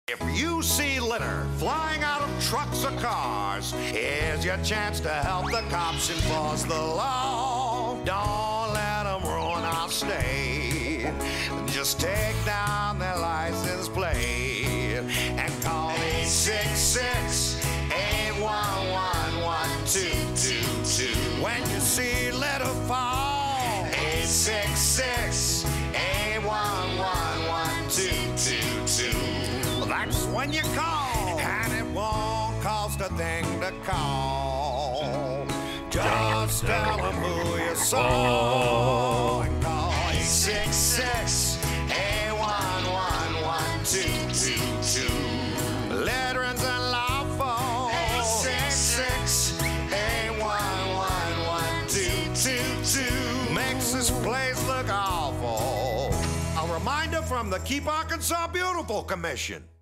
If you see litter flying out of trucks or cars, here's your chance to help the cops enforce the law. Don't let them ruin our state. Just take down their license plate and call 866-811-1222. When you see litter fall, 866-811-1222. That's when you call, and it won't cost a thing to call. Just tell them who you saw and call 866-811-1222. Littering's unlawful. 866-811-1222. Makes this place look awful. A reminder from the Keep Arkansas Beautiful Commission.